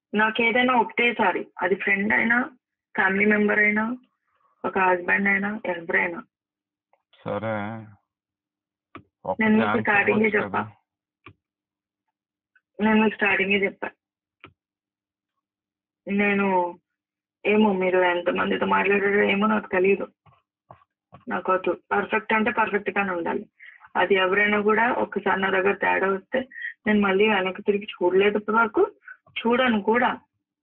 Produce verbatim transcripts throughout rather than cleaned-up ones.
నాకేదైనా ఒకటేసారి, అది ఫ్రెండ్ అయినా, ఫ్యామిలీ మెంబర్ అయినా, ఒక హస్బెండ్ అయినా, ఎవరైనా. సరే నేను మీకు స్టార్టింగే చెప్పా నేను మీకు స్టార్టింగే చెప్పా నేను ఏమో మీరు ఎంతమందితో మాట్లాడారో ఏమో నాకు తెలియదు. నాకు వద్దు. పర్ఫెక్ట్ అంటే పర్ఫెక్ట్ గానే ఉండాలి. అది ఎవరైనా కూడా ఒక్కసారి నా దగ్గర తేడా వస్తే నేను మళ్ళీ వెనక్కి తిరిగి చూడలేదు ఇప్పటి వరకు, చూడను కూడా.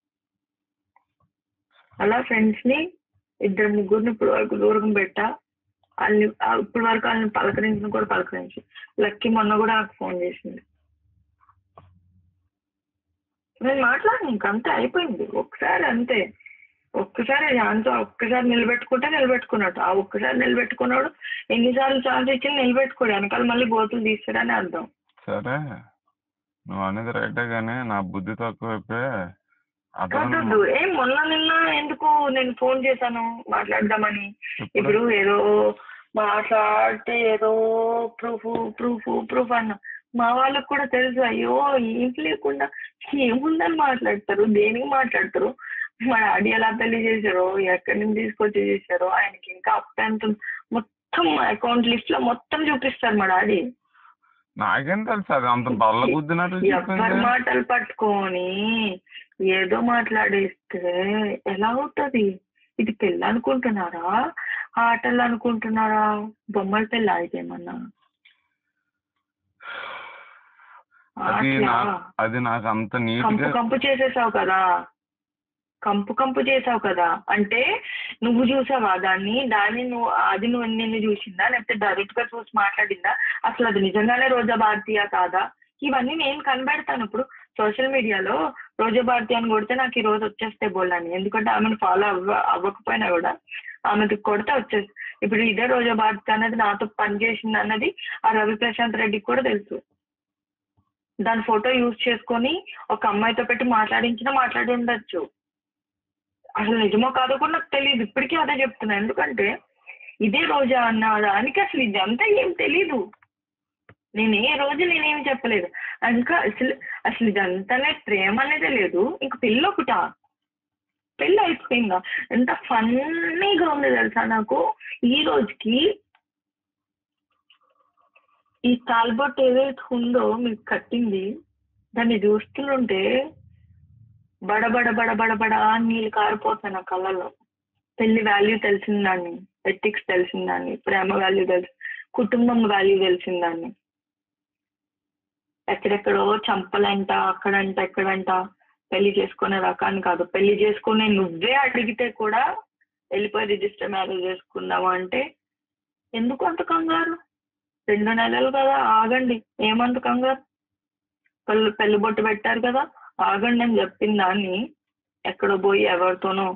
అలా ఫ్రెండ్స్ ని ఇద్దరు ముగ్గురిని ఇప్పటి వరకు దూరం పెట్టా. వాళ్ళని ఇప్పటి వరకు వాళ్ళని పలకరించిన కూడా పలకరించి. లక్కీ మొన్న కూడా నాకు ఫోన్ చేసింది. నేను మాట్లాడిన ఇంకంతే, అయిపోయింది. ఒక్కసారి అంతే, ఒక్కసారి ఛాన్స్ ఒక్కసారి నిలబెట్టుకుంటే నిలబెట్టుకున్నట్టు. ఆ ఒక్కసారి నిలబెట్టుకున్నాడు ఎన్నిసార్లు ఛాన్స్ ఇచ్చి నిలబెట్టుకోడు, వెనకాల మళ్ళీ గోతులు తీస్తాడని అర్థం. సరే నువ్వు అనేది రైటే కానీ నా బుద్ధి తక్కువైపోయి కాదు. ఏం మొన్న నిన్న ఎందుకు నేను ఫోన్ చేశాను మాట్లాడదామని. ఇప్పుడు ఏదో మాట్లాడితే ఏదో ప్రూఫ్ ప్రూఫ్ ప్రూఫ్ అన్న మా వాళ్ళకు కూడా తెలుసు. అయ్యో ఏం లేకుండా ఏముందని మాట్లాడతారు, దేనికి మాట్లాడతారు. మా డాడీ ఎలా పెళ్లి చేశారో, ఎక్కడి నుంచి తీసుకొచ్చి చేశారో, ఆయనకి ఇంకా అప్ ఎంత మొత్తం అకౌంట్ లిస్ట్ లో మొత్తం చూపిస్తారు మా డాడీ. నాకేం తెలుసు అది అంత బల్ల గుద్దినట్టు. ఎవరి మాటలు పట్టుకొని ఏదో మాట్లాడేస్తే ఎలా అవుతుంది? ఇది పెళ్ళి అనుకుంటున్నారా, ఆటలు అనుకుంటున్నారా? బొమ్మల పెళ్ళి అయితేమన్నా అది నాకు అంత కంపు కంపు చేసేసావు కదా, కంపు కంపు చేసావు కదా. అంటే నువ్వు చూసావా దాన్ని? దాన్ని నువ్వు అది నువ్వు నిన్ను చూసిందా, లేకపోతే డైరెక్ట్ గా చూసి మాట్లాడిందా? అసలు అది నిజంగానే రోజా భారతీయ కాదా? ఇవన్నీ నేను కనబెడతాను. ఇప్పుడు సోషల్ మీడియాలో రోజా భారతి అని కొడితే నాకు ఈ రోజు వచ్చేస్తే బోల్డని, ఎందుకంటే ఆమెను ఫాలో అవ్వ అవ్వకపోయినా కూడా ఆమెకి కొడితే వచ్చేసి. ఇప్పుడు ఇదే రోజా భారతి అనేది నాతో పనిచేసింది అన్నది ఆ రవి ప్రశాంత్ రెడ్డికి కూడా తెలుసు. దాని ఫోటో యూజ్ చేసుకొని ఒక అమ్మాయితో పెట్టి మాట్లాడించినా మాట్లాడి ఉండొచ్చు. అసలు నిజమో కాదో కూడా నాకు తెలియదు. ఇప్పటికీ అదే చెప్తున్నా, ఎందుకంటే ఇదే రోజా అన్న దానికి అసలు ఇదంతా ఏం తెలీదు. నేను ఏ రోజు నేనేం చెప్పలేదు. ఇంకా అసలు అసలు ఇదంతానే ప్రేమ అనేది లేదు. ఇంక పెళ్ళి ఒకట, పెళ్ళి అయిపోయిందా? ఎంత ఫన్నీగా ఉంది తెలుసా నాకు ఈ రోజుకి. ఈ తాల్బొట్ ఏదైతే ఉందో మీకు కట్టింది, దాన్ని చూస్తుంటే బడబడ బడబడ బడ నీళ్ళు కారిపోతాయి నా కళ్ళలో. పెళ్లి వాల్యూ తెలిసిందాన్ని, ఎథిక్స్ తెలిసిందాన్ని, ప్రేమ వాల్యూ తెలిసి, కుటుంబం వాల్యూ తెలిసిందాన్ని. ఎక్కడెక్కడో చంపలంట, అక్కడంట ఎక్కడంట పెళ్లి చేసుకునే రకాన్ని కాదు. పెళ్లి చేసుకునే నువ్వే అడిగితే కూడా వెళ్ళిపోయి రిజిస్టర్ మ్యారేజ్ చేసుకుందామా అంటే ఎందుకు అంత కంగారు? రెండు నెలలు కదా, ఆగండి. ఏమంత కంగారు? పెళ్ళి పెళ్లి బొట్టు పెట్టారు కదా, ఆగండి అని చెప్పిన దాన్ని ఎక్కడో పోయి ఎవరితోనో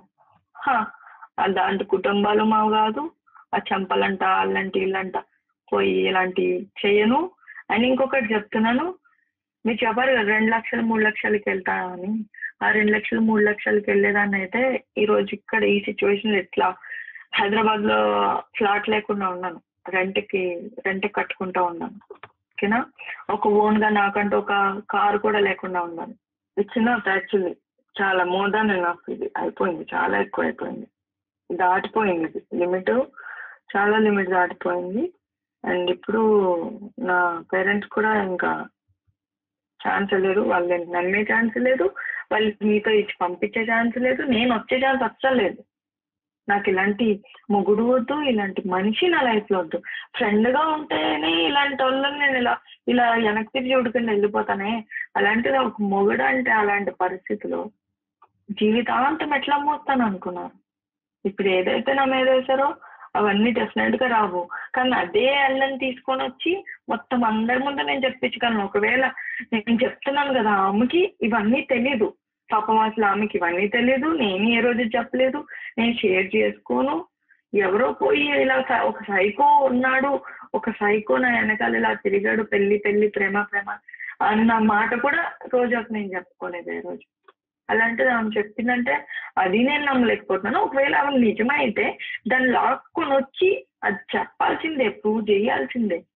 అలాంటి కుటుంబాలు మావు కాదు. ఆ చంపలంట వాళ్ళంటి ఇల్లంట పోయి ఇలాంటి చేయను అని. ఇంకొకటి చెప్తున్నాను, మీరు చెప్పారు కదా రెండు లక్షలు మూడు లక్షలకి వెళ్తా అని. ఆ రెండు లక్షలు మూడు లక్షలకి వెళ్ళేదాన్ని అయితే ఈరోజు ఇక్కడ ఈ సిచ్యువేషన్ ఎట్లా హైదరాబాద్ లో ఫ్లాట్ లేకుండా ఉన్నాను, రెంట్కి రెంట్ కట్టుకుంటా ఉన్నాను. ఓకేనా? ఒక ఓన్ గా నాకంటూ ఒక కారు కూడా లేకుండా ఉన్నాను. ఇచ్చిన యాక్చువల్లీ చాలా మోర్ దాన్ ఎనఫ్. ఇది అయిపోయింది, చాలా ఎక్కువ అయిపోయింది, దాటిపోయింది. ఇది లిమిట్, చాలా లిమిట్ దాటిపోయింది. అండ్ ఇప్పుడు నా పేరెంట్స్ కూడా ఇంకా ఛాన్స్ లేదు, వాళ్ళు నమ్మే ఛాన్స్ లేదు, వాళ్ళు మీతో ఇచ్చి పంపించే ఛాన్స్ లేదు, నేను వచ్చే ఛాన్స్ అస్సలు లేదు. నాకు ఇలాంటి మొగుడు వద్దు, ఇలాంటి మనిషి నా లైఫ్లో వద్దు. ఫ్రెండ్గా ఉంటేనే ఇలాంటి వాళ్ళని నేను ఇలా ఇలా వెనక్కి తిరిగి చూడుకుని వెళ్ళిపోతానే. అలాంటిది ఒక మొగుడు అంటే అలాంటి పరిస్థితిలో జీవితాంతం ఎట్లా మోస్తాను అనుకున్నాను. ఇప్పుడు ఏదైతే నా మీద వేసారో అవన్నీ డెఫినెట్గా రావు. కానీ అదే అల్లని తీసుకొని వచ్చి మొత్తం అందరి ముందు నేను చెప్పించగలను. ఒకవేళ నేను చెప్తున్నాను కదా ఆమెకి ఇవన్నీ తెలీదు, పాపం అసలు ఆమెకి ఇవన్నీ తెలీదు, నేను ఏ రోజు చెప్పలేదు, నేను షేర్ చేసుకోను. ఎవరో పోయి ఇలా ఒక సైకో ఉన్నాడు, ఒక సైకో నా వెనకాల ఇలా తిరిగాడు, పెళ్లి పెళ్లి ప్రేమ ప్రేమ అన్న మాట కూడా రోజాకు నేను చెప్పుకోలేదు ఏ రోజు. అలాంటిది ఆమె చెప్పిందంటే అది నేను నమ్మలేకపోతున్నాను. ఒకవేళ ఆమె నిజమైతే దాన్ని లాక్కొని వచ్చి అది చెప్పాల్సిందే, ప్రూవ్ చేయాల్సిందే.